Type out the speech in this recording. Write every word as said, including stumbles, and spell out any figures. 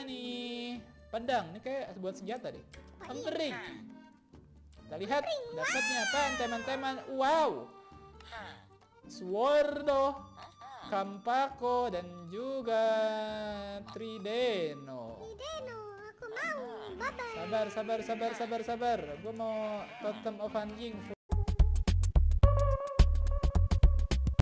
nih? Pedang, ini kayak buat senjata deh. Empering. Kita lihat dapatnya apa teman-teman. Wow. Swordo, Kampako dan juga Trideno. Trideno, aku mau. Bye bye. Sabar, sabar, sabar, sabar, sabar. Gue mau Totem of Anjing.